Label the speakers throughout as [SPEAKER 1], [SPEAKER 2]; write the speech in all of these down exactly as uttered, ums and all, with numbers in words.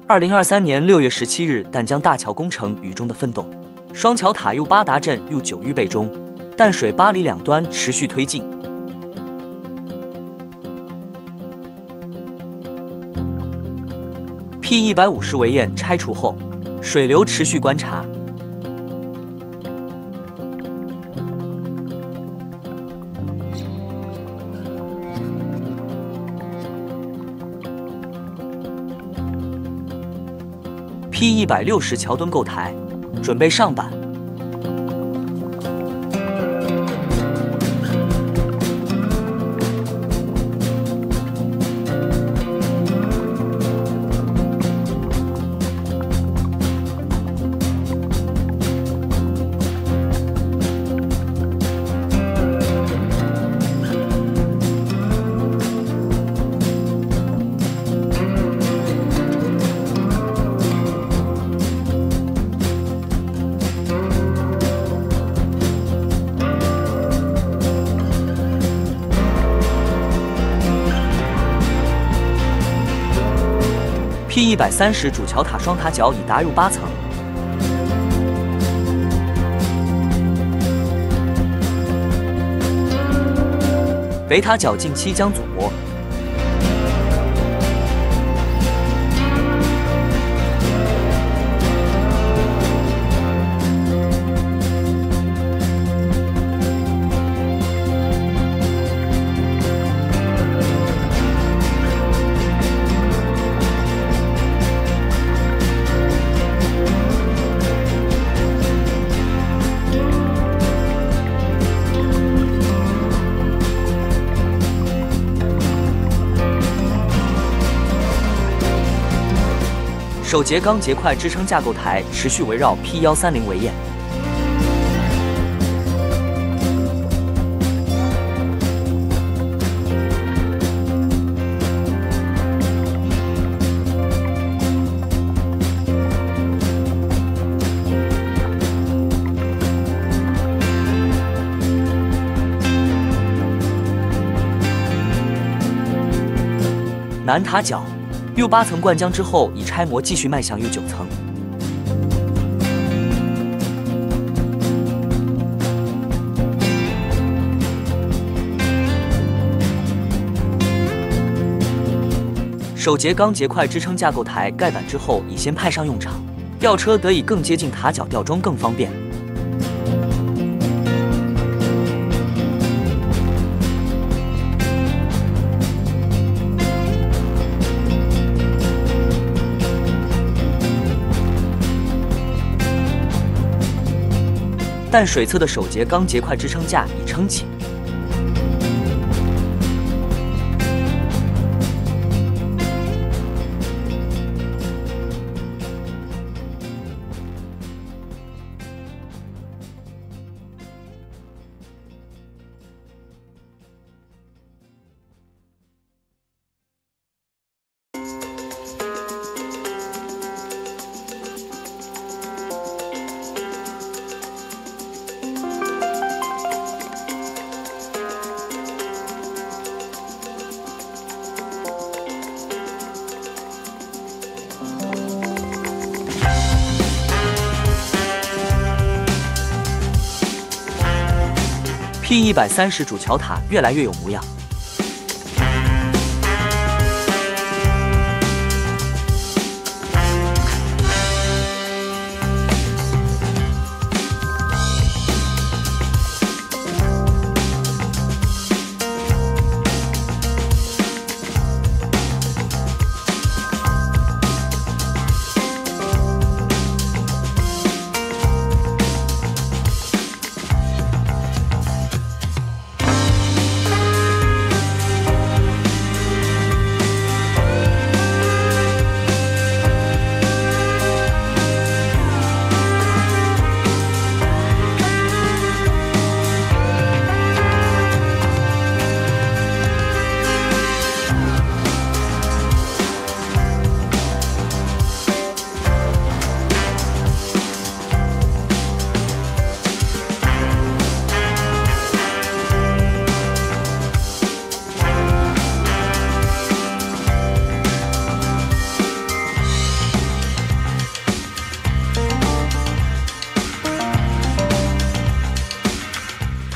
[SPEAKER 1] 二零二三年六月十七日，淡江大桥工程雨中的奋斗，双桥塔 U 八达镇 U 九预备中，淡水八里两端持续推进。P 一百五十围堰拆除后，水流持续观察。 P 一百六十桥墩构台，准备上板。P 一百三十主桥塔双塔角已达入八层，北塔角近期将阻驳。 首节钢结块支撑架构台持续围绕 P 一三零围堰。南塔角。 U 八层灌浆之后，已拆模继续迈向 U 九层。首节钢结块支撑架构台盖板之后，已先派上用场，吊车得以更接近塔角吊装更方便。 淡水侧的首节钢结块支撑架已撑起。P 一百三十主桥塔越来越有模样。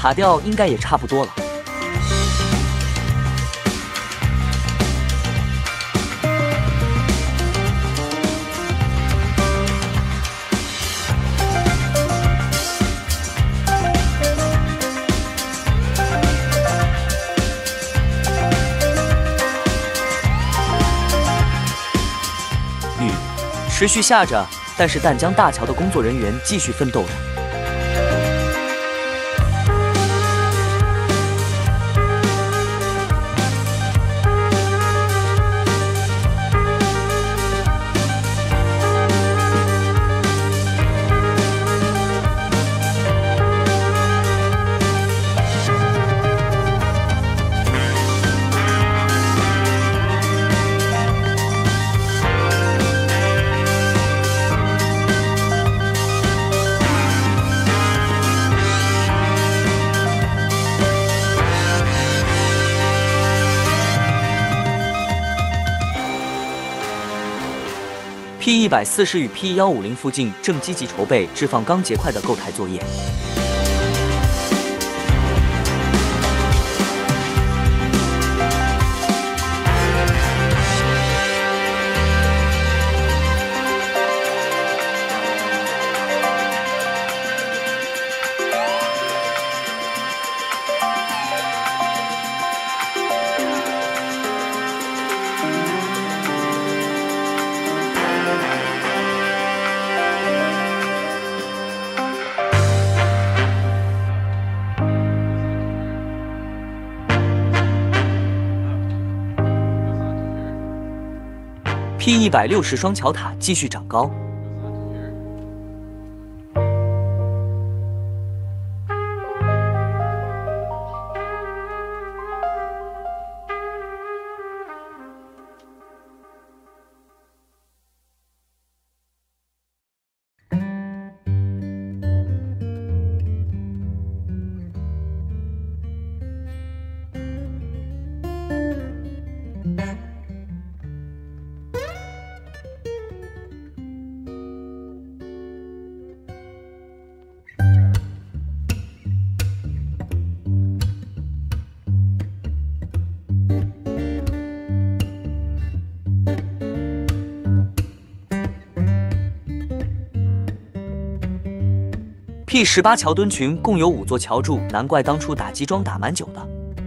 [SPEAKER 1] 塔吊应该也差不多了。雨持续下着，但是淡江大桥的工作人员继续奋斗着。 P 一百四十与 P 一五零附近正积极筹备置放钢结块的构台作业。 P 一百六十双桥塔继续长高。 P 十八桥墩群共有五座桥柱，难怪当初打基桩打蛮久的。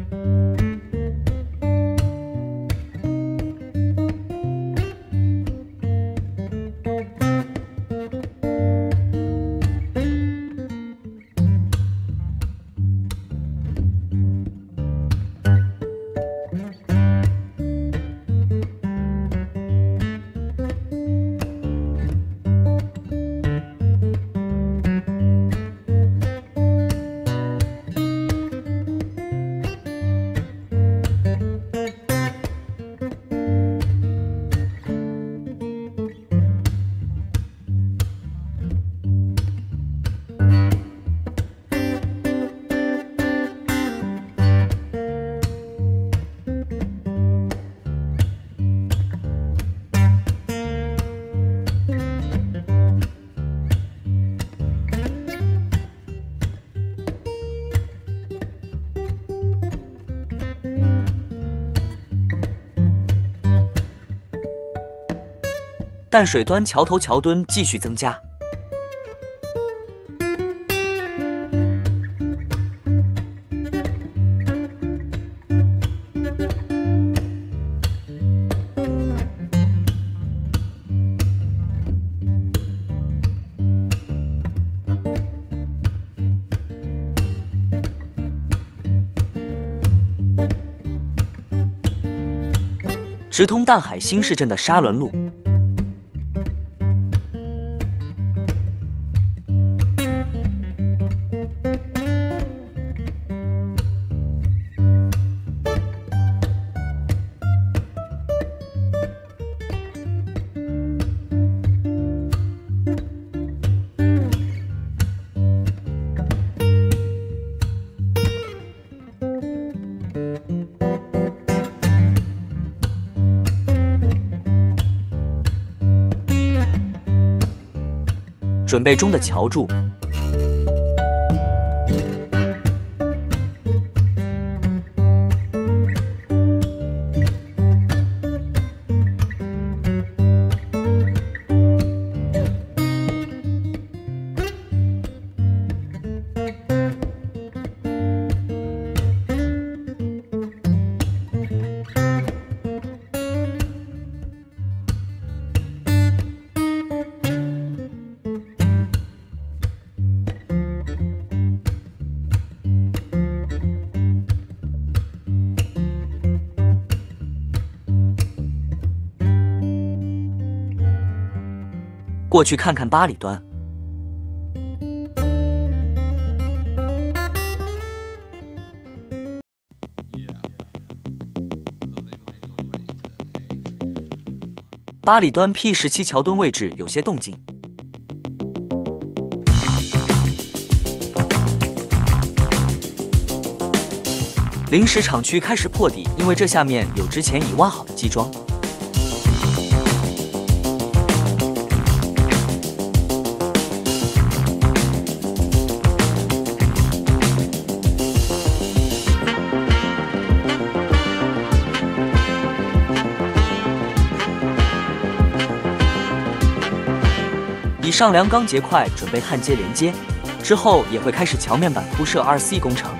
[SPEAKER 1] 淡水端桥头桥墩继续增加。直通淡海新市镇的沙仑路。 准备中的桥柱， 过去看看巴里端。巴里端 P 十七桥墩位置有些动静。 临时厂区开始破底，因为这下面有之前已挖好的基桩。以上梁钢结块准备焊接连接，之后也会开始桥面板铺设 二 C 工程。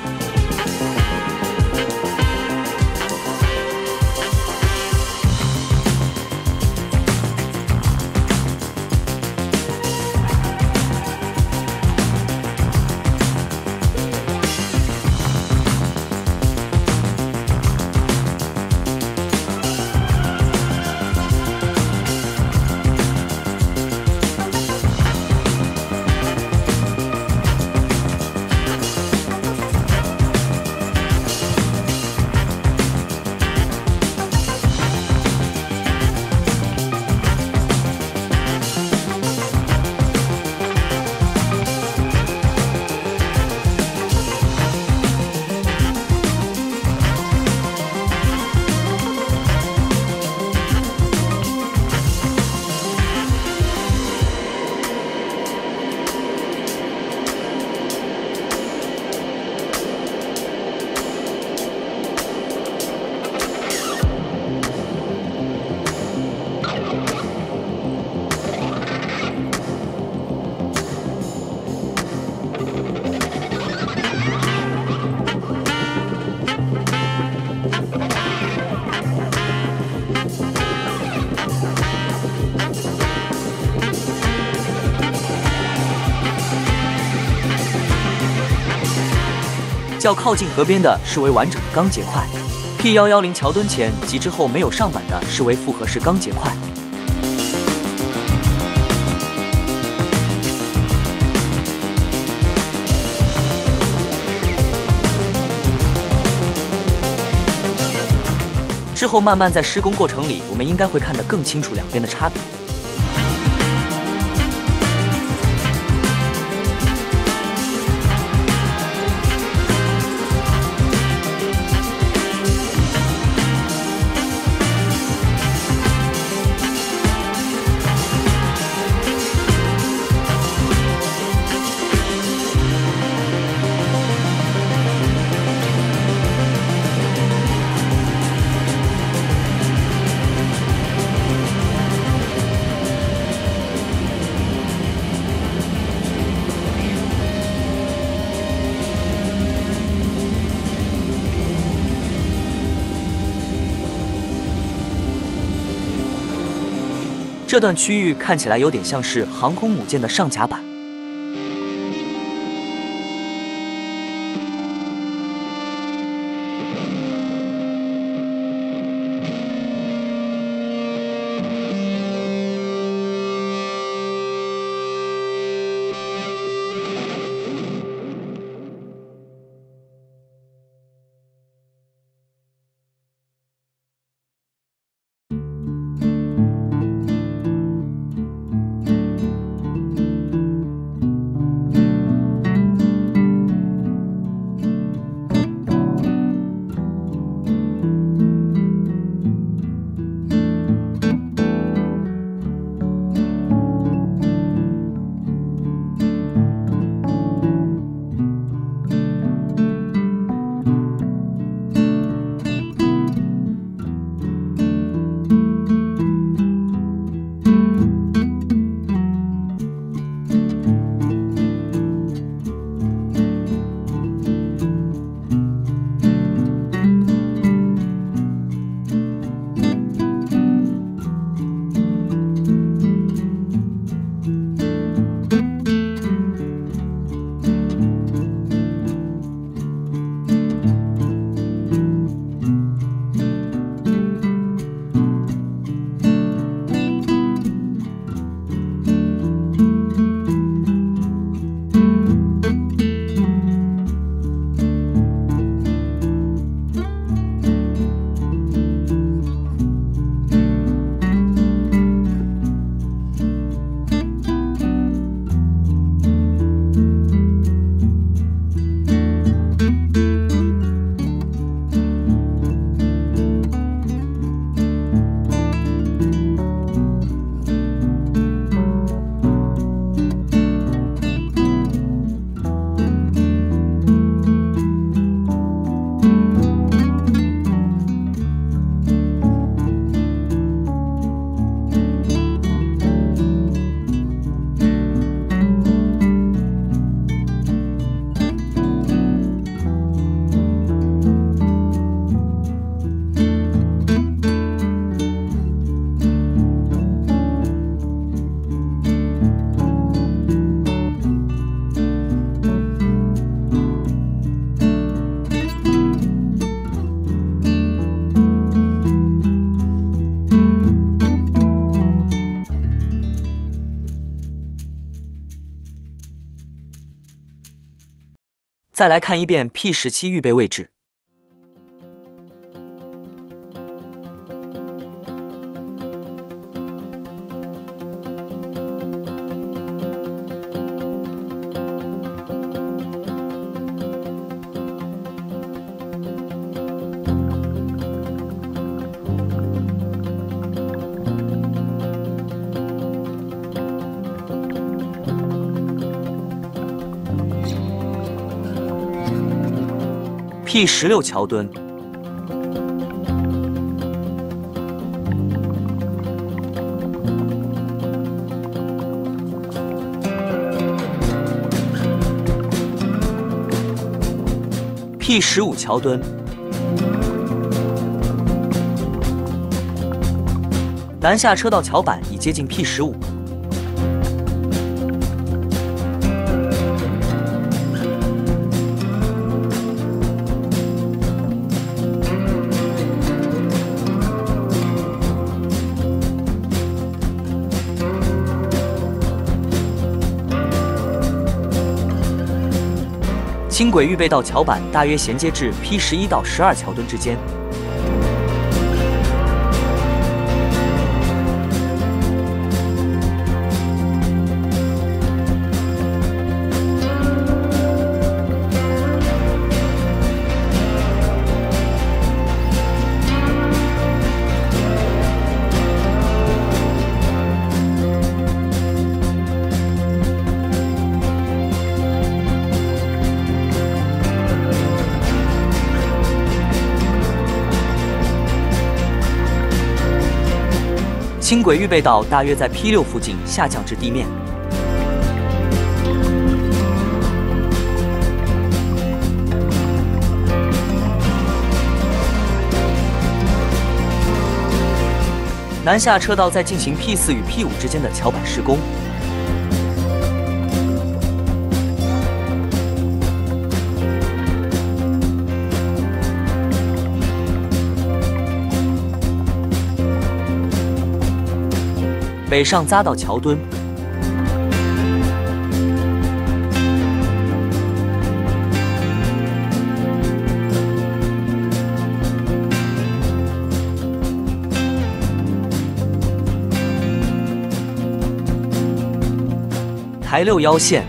[SPEAKER 1] 较靠近河边的是为完整的钢结块 ，P 一一零桥墩前及之后没有上板的是为复合式钢结块。之后慢慢在施工过程里，我们应该会看得更清楚两边的差别。 这段区域看起来有点像是航空母舰的上甲板。 再来看一遍 P 十七预备位置。P 十六桥墩，P 十五桥墩，南下车道桥板已接近 P 十五。轻轨预备道桥板大约衔接至 P 十一到十二桥墩之间。轻轨预备道大约在 P 六附近下降至地面。南下车道在进行 P 四与 P 五之间的桥板施工。北上匝道桥墩，台六腰线，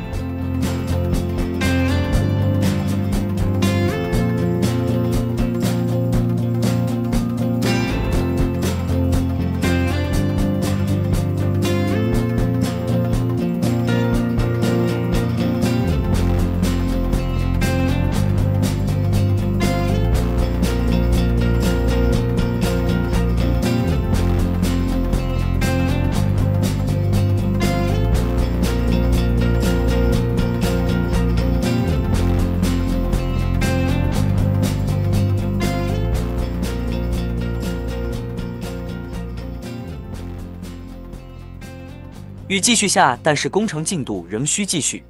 [SPEAKER 1] 雨继续下，但是工程进度仍需继续。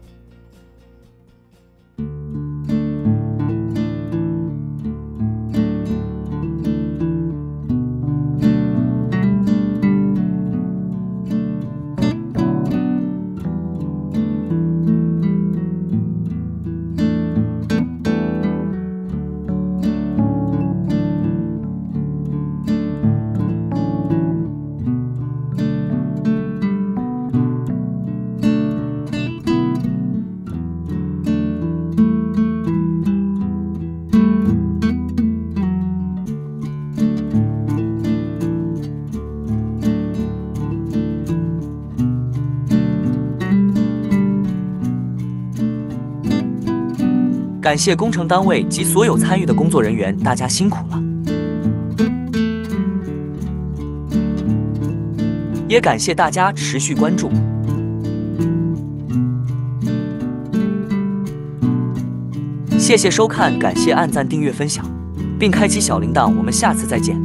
[SPEAKER 1] 感谢工程单位及所有参与的工作人员，大家辛苦了。也感谢大家持续关注。谢谢收看，感谢按赞、订阅、分享，并开启小铃铛。我们下次再见。